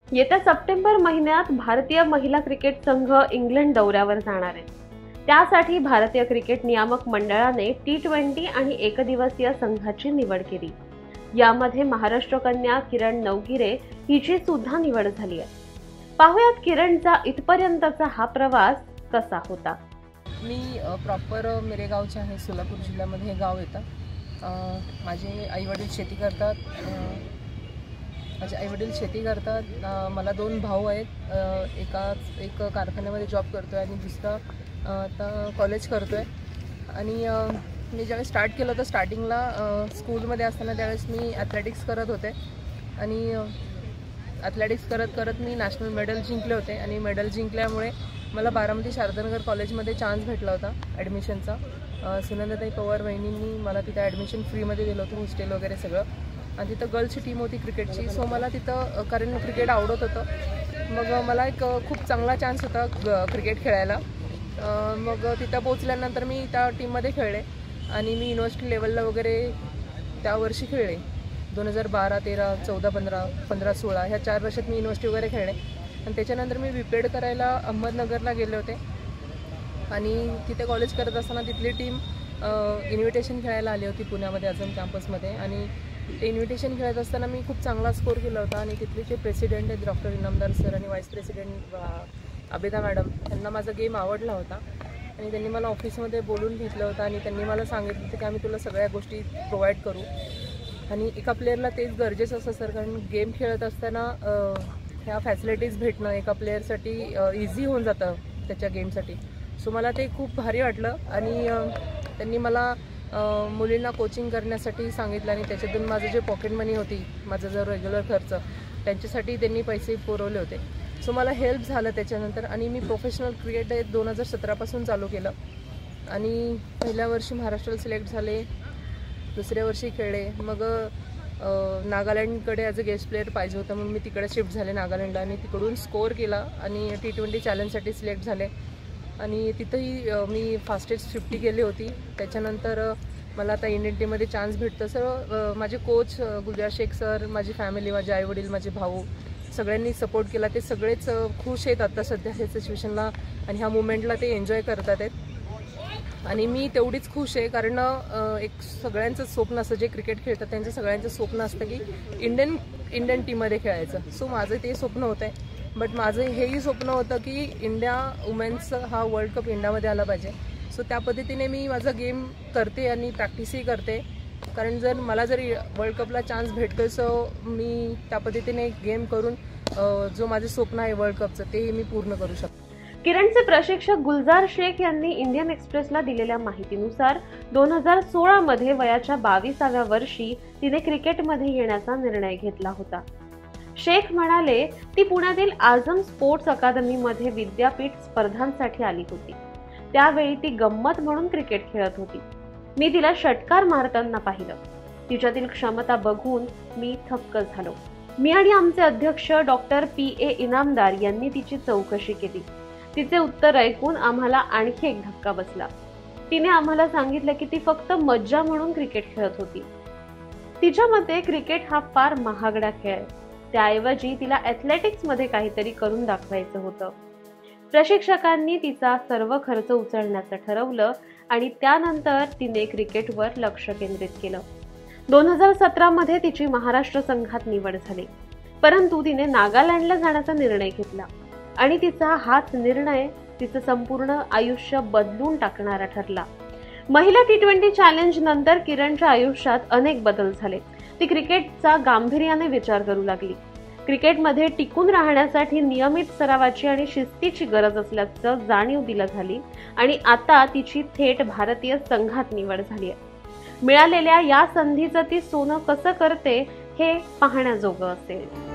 येत्या सप्टेंबर महिन्यात भारतीय महिला क्रिकेट संघ इंग्लंड दौऱ्यावर जाणार आहे। त्यासाठी भारतीय क्रिकेट नियामक मंडळाने T20 आणि एकदिवसीय संघाची निवड केली। यामध्ये महाराष्ट्र कन्या किरण नवगिरे हिची सुद्धा निवड झाली आहे। पाहुयात किरणचा इथपर्यंतचा हा प्रवास कसा होता। मी प्रॉपर मिरेगावचे आहे, सोलापूर जिल्ह्यामध्ये हे गाव येतं। माझे आईवडील शेती करतात। मला 2 भाऊ आहेत। एक कारखान्यामध्ये जॉब करतोय आणि दुसरा आता कॉलेज करतोय। आणि मी ज्यावेळेस स्टार्ट केलं होतं, स्टार्टिंगला स्कूलमध्ये असताना त्यावेळेस मी ॲथलेटिक्स करत होते आणि ॲथलेटिक्स करत मी नॅशनल मेडल जिंकले होते। आणि मेडल जिंकल्यामुळे मला बारामती शारदानगर कॉलेजमध्ये चान्स भेटला होता ॲडमिशनचा। सुनंदाताई पवार वहिनींनी मला तिथं ॲडमिशन फ्रीमध्ये दिलं होतं, हॉस्टेल वगैरे सगळं। आणि तिथं गर्ल्सची टीम होती क्रिकेटची, सो मला तिथं कारण क्रिकेट आवडत होतं, मग मला एक खूप चांगला चान्स होता क्रिकेट खेळायला। मग तिथं पोचल्यानंतर मी त्या टीममध्ये खेळले आणि मी युनिव्हर्सिटी लेवलला वगैरे त्या वर्षी खेळले। 2012, 13, 14, 15, 15, 16 ह्या 4 वर्षात मी युनिव्हर्सिटी वगैरे खेळले। आणि त्याच्यानंतर मी बीपेड करायला अहमदनगरला गेले होते आणि तिथे कॉलेज करत असताना तिथली टीम इन्व्हिटेशन खेळायला आली होती पुण्यामध्ये अजून कॅम्पसमध्ये। आणि ते इन्व्हिटेशन खेळत असताना मी खूप चांगला स्कोर केला होता आणि तिथले जे प्रेसिडेंट आहेत डॉक्टर इनामदार सर आणि व्हाईस प्रेसिडेंट आबिदा मॅडम, त्यांना माझा गेम आवडला होता आणि त्यांनी मला ऑफिसमध्ये बोलून घेतलं होतं आणि त्यांनी मला सांगितलं होतं की आम्ही तुला सगळ्या गोष्टी प्रोव्हाइड करू। आणि एका प्लेअरला तेच गरजेचं असतं सर, कारण गेम खेळत असताना ह्या फॅसिलिटीज भेटणं एका प्लेअरसाठी इझी होऊन जातं त्याच्या गेमसाठी। सो मला ते खूप भारी वाटलं आणि त्यांनी मला मुलींना कोचिंग करण्यासाठी सांगितलं आणि त्याच्यातून माझं जे पॉकेट मनी होती, माझं जो रेग्युलर खर्च, त्यांच्यासाठी त्यांनी पैसे पुरवले होते। सो मला हेल्प झालं त्याच्यानंतर। आणि मी प्रोफेशनल क्रिकेट 2017 पासून चालू केलं आणि पहिल्या वर्षी महाराष्ट्राला सिलेक्ट झाले, दुसऱ्या वर्षी खेळले। मग नागालँडकडे ॲज अ गेस्ट प्लेअर पाहिजे होतं, मग मी तिकडे शिफ्ट झाले नागालँडला आणि तिकडून स्कोअर केला आणि T20 चॅलेंजसाठी सिलेक्ट झाले। आणि तिथंही मी फास्टेस्ट 50 केली होती। त्याच्यानंतर मला आता इंडियन टीममध्ये चान्स भेटतं। सर माझे कोच गुलजार शेख सर, माझी फॅमिली, माझे आईवडील, माझे भाऊ, सगळ्यांनी सपोर्ट केला। ते सगळेच खुश आहेत आता सध्या ह्या सिच्युएशनला आणि ह्या मुवमेंटला ते एन्जॉय करतात आहेत। आणि मी तेवढीच खुश आहे, कारण एक सगळ्यांचं स्वप्न असतं, जे क्रिकेट खेळतात त्यांचं सगळ्यांचं स्वप्न असतं की इंडियन टीममध्ये खेळायचं। सो माझं ते स्वप्न होतं आहे, बट माझं हेही स्वप्न होतं की इंडिया वुमेन्सचा हा वर्ल्ड कप इंडियामध्ये आला पाहिजे। सो त्या पद्धतीने मी माझा गेम करते आणि प्रॅक्टिसही करते, कारण मला जर वर्ल्ड कपला चान्स भेटतो सो मी त्या पद्धतीने गेम करून जो माझं स्वप्न आहे वर्ल्ड कपचं तेही मी पूर्ण करू शकतो। किरणचे प्रशिक्षक गुलजार शेख यांनी इंडियन एक्सप्रेसला दिलेल्या माहितीनुसार 2016 मध्ये वयाच्या 22व्या वर्षी तिने क्रिकेटमध्ये येण्याचा निर्णय घेतला होता। शेख म्हणाले, ती पुण्यातील आझम स्पोर्ट्स अकादमीमध्ये विद्यापीठ स्पर्धांसाठी आली होती। त्यावेळी ती गंमत म्हणून क्रिकेट खेळत होती। मी तिला षटकार मारताना पाहिलं। तिच्यातील क्षमता बघून मी थक्क झालो। मी आणि आमचे अध्यक्ष डॉक्टर PA इनामदार यांनी तिची चौकशी केली। तिचे उत्तर ऐकून आम्हाला आणखी एक धक्का बसला। तिने आम्हाला सांगितलं की ती फक्त मज्जा म्हणून क्रिकेट खेळत होती। तिच्या मते क्रिकेट हा फार महागडा खेळ आहे, त्याऐवजी तिला ॲथलेटिक्समध्ये काहीतरी करून दाखवायचं होतं। प्रशिक्षकांनी तिचा सर्व खर्च उचलण्याचं ठरवलं आणि त्यानंतर तिने क्रिकेटवर लक्ष केंद्रित केलं। 2017 मध्ये तिची महाराष्ट्र संघात निवड झाली, परंतु तिने नागालँडला जाण्याचा निर्णय घेतला आणि तिचा हाच निर्णय तिचं संपूर्ण आयुष्य बदलून टाकणारा ठरला। महिला T20 चॅलेंज नंतर किरणच्या आयुष्यात अनेक बदल झाले। ती क्रिकेटचा गांभीर्याने विचार करू लागली। क्रिकेटमध्ये टिकून राहण्यासाठी नियमित सरावाची आणि शिस्तीची गरज असल्याचं जाणीव तिला झाली आणि आता तिची थेट भारतीय संघात निवड झाली आहे। मिळालेल्या या संधीचं ती सोनं कसं करते हे पाहण्याजोगं असेल।